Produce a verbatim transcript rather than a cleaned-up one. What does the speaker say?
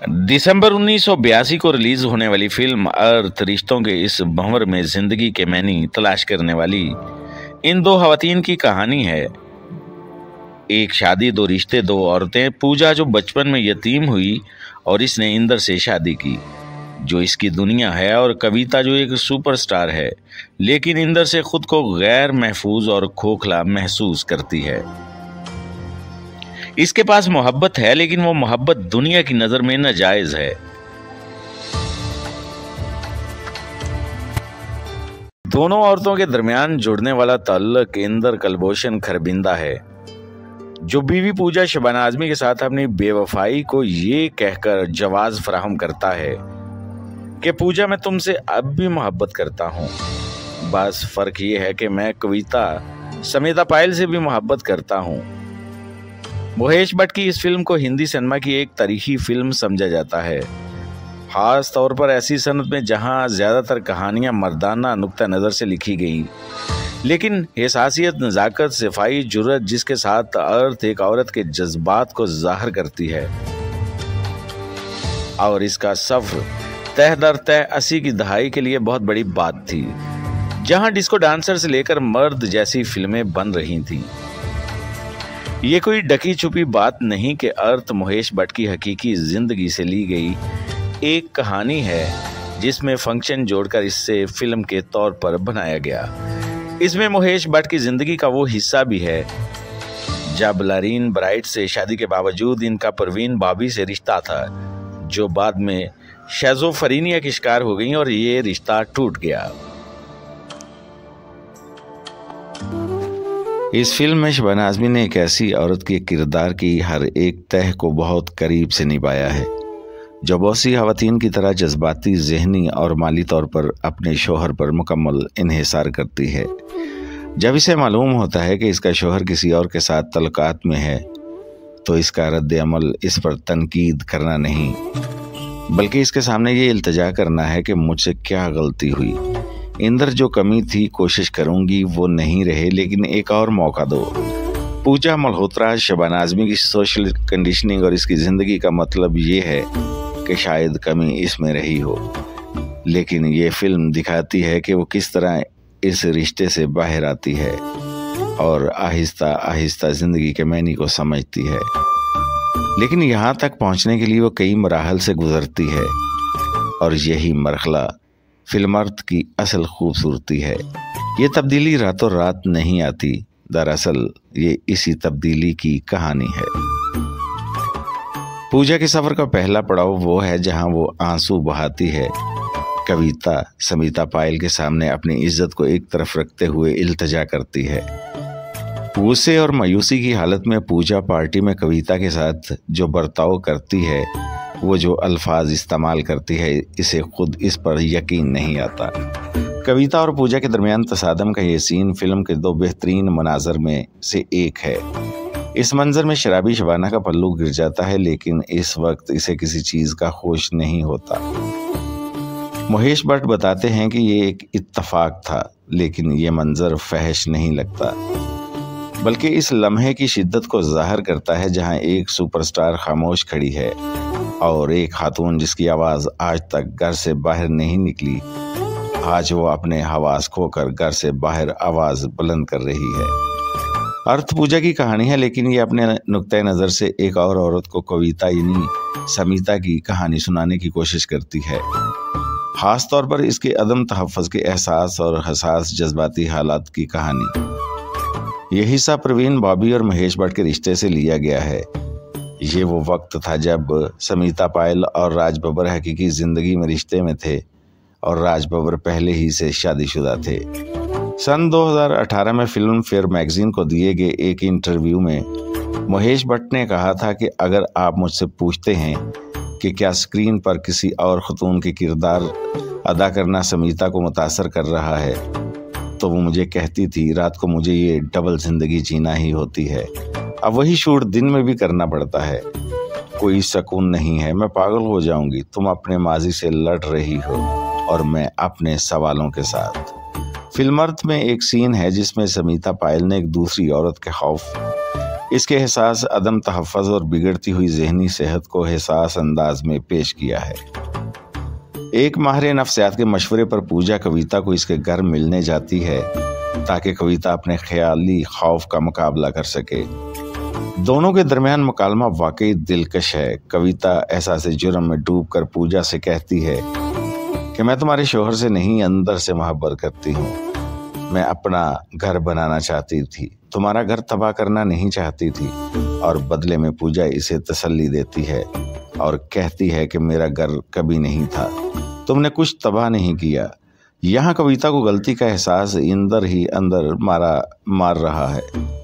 दिसंबर उन्नीस सौ बयासी को रिलीज होने वाली फिल्म अर्थ रिश्तों के इस भंवर में जिंदगी के मैनी तलाश करने वाली इन दो खवातीन की कहानी है। एक शादी, दो रिश्ते, दो औरतें। पूजा जो बचपन में यतीम हुई और इसने इंदर से शादी की, जो इसकी दुनिया है, और कविता जो एक सुपरस्टार है लेकिन इंदर से खुद को गैर महफूज और खोखला महसूस करती है। इसके पास मोहब्बत है लेकिन वो मोहब्बत दुनिया की नजर में नाजायज है। दोनों औरतों के दरमियान जुड़ने वाला ताल्लुक इंदर कलभूषण खरबिंदा है, जो बीवी पूजा शबाना आजमी के साथ अपनी बेवफाई को ये कहकर जवाज फराहम करता है कि पूजा, मैं तुमसे अब भी मोहब्बत करता हूँ, बस फर्क ये है कि मैं कविता समीता पायल से भी मोहब्बत करता हूँ। महेश भट्ट की इस फिल्म को हिंदी सिनेमा की एक तारीखी फिल्म समझा जाता है, खास तौर पर ऐसी सनत में जहां ज्यादातर कहानियां मर्दाना नुक्ता नज़र से लिखी गई, लेकिन एहसासियत, नज़ाकत, सफाई, जुर्रत जिसके साथ अर्थ एक औरत के जज्बात को जाहिर करती है। और इसका सफर तह दर तह अस्सी की दहाई के लिए बहुत बड़ी बात थी, जहां डिस्को डांसर से लेकर मर्द जैसी फिल्में बन रही थीं। ये कोई ढकी छुपी बात नहीं कि अर्थ महेश भट्ट की हकीकी जिंदगी से ली गई एक कहानी है, जिसमें फंक्शन जोड़कर इससे फिल्म के तौर पर बनाया गया। इसमें महेश भट्ट की जिंदगी का वो हिस्सा भी है जब लारीन ब्राइट से शादी के बावजूद इनका परवीन भाभी से रिश्ता था, जो बाद में शेज़ोफ्रेनिया की शिकार हो गई और ये रिश्ता टूट गया। इस फिल्म में शबाना आजमी ने एक ऐसी औरत के किरदार की हर एक तह को बहुत करीब से निभाया है, जो बहुत सी खवातीन की तरह जज्बाती, ज़हनी और माली तौर पर अपने शोहर पर मुकम्मल इन्हिसार करती है। जब इसे मालूम होता है कि इसका शोहर किसी और के साथ तल्लुकात में है, तो इसका रद्द अमल इस पर तनकीद करना नहीं, बल्कि इसके सामने ये इल्तिजा करना है कि मुझसे क्या गलती हुई, इंदर जो कमी थी कोशिश करूंगी वो नहीं रहे, लेकिन एक और मौका दो। पूजा मल्होत्रा शबाना आजमी की सोशल कंडीशनिंग और इसकी ज़िंदगी का मतलब ये है कि शायद कमी इसमें रही हो, लेकिन ये फिल्म दिखाती है कि वो किस तरह इस रिश्ते से बाहर आती है और आहिस्ता आहिस्ता ज़िंदगी के मैनी को समझती है। लेकिन यहाँ तक पहुँचने के लिए वो कई मराहल से गुजरती है, और यही मरहला फिल्म अर्थ की असल खूबसूरती है। ये तब्दीली रातों रात नहीं आती, दरअसल ये इसी तब्दीली की कहानी है। पूजा के सफर का पहला पड़ाव वो है जहां वो आंसू बहाती है। कविता समीता पायल के सामने अपनी इज्जत को एक तरफ रखते हुए इल्तिजा करती है। गुस्से और मायूसी की हालत में पूजा पार्टी में कविता के साथ जो बर्ताव करती है, वो जो अल्फाज इस्तेमाल करती है, इसे खुद इस पर यकीन नहीं आता। कविता और पूजा के दरमियान तसादम का ये सीन फिल्म के दो बेहतरीन मनाजर में से एक है। इस मंजर में शराबी शबाना का पल्लू गिर जाता है, लेकिन इस वक्त इसे किसी चीज़ का होश नहीं होता। महेश भट्ट बताते हैं कि ये एक इत्तफाक था, लेकिन ये मंजर फहश नहीं लगता, बल्कि इस लम्हे की शिद्दत को जाहिर करता है, जहां एक सुपरस्टार खामोश खड़ी है और एक खातून जिसकी आवाज़ आज तक घर से बाहर नहीं निकली, आज वो अपने हवास खोकर घर से बाहर आवाज़ बुलंद कर रही है। अर्थ पूजा की कहानी है, लेकिन ये अपने नुक्ते नज़र से एक और औरत को कविता यानी समीता की कहानी सुनाने की कोशिश करती है, ख़ास तौर पर इसके अदम तहफ़्फ़ुज़ के एहसास और हसास जज्बाती हालात की कहानी। यह हिस्सा प्रवीण भाभी और महेश भट्ट के रिश्ते से लिया गया है। ये वो वक्त था जब समीता पायल और राज बब्बर हकीकी ज़िंदगी में रिश्ते में थे, और राज बब्बर पहले ही से शादीशुदा थे। सन दो हज़ार अठारह में फिल्म फेयर मैगजीन को दिए गए एक इंटरव्यू में महेश भट्ट ने कहा था कि अगर आप मुझसे पूछते हैं कि क्या स्क्रीन पर किसी और खतून के किरदार अदा करना समीता को मुतासर कर रहा है, तो वो मुझे कहती थी रात को मुझे ये डबल जिंदगी जीना ही होती है। अब वही शूट दिन में भी करना पड़ता है, कोई सुकून नहीं है, मैं पागल हो जाऊंगी। तुम अपने माजी से लड़ रही हो और मैं अपने सवालों के साथ। फिल्म अर्थ में एक सीन है जिसमें समीता पायल ने एक दूसरी औरत के खौफ इसके एहसास अदम तहफ़्फ़ुज़ और बिगड़ती हुई ज़हनी सेहत को एहसास अंदाज में पेश किया है। एक माहिर नफ्सियात के मशवरे पर पूजा कविता को इसके घर मिलने जाती है ताकि कविता अपने ख़याली खौफ का मुकाबला कर सके। दोनों के दरमियान मुकालमा वाकई दिलकश है। कविता एहसास जुर्म में डूबकर पूजा से कहती है कि मैं तुम्हारे शोहर से नहीं, अंदर से मोहब्बत करती हूँ। मैं अपना घर बनाना चाहती थी, तुम्हारा घर तबाह करना नहीं चाहती थी। और बदले में पूजा इसे तसल्ली देती है और कहती है कि मेरा घर कभी नहीं था, तुमने कुछ तबाह नहीं किया। यहाँ कविता को गलती का एहसास अंदर ही अंदर मारा मार रहा है।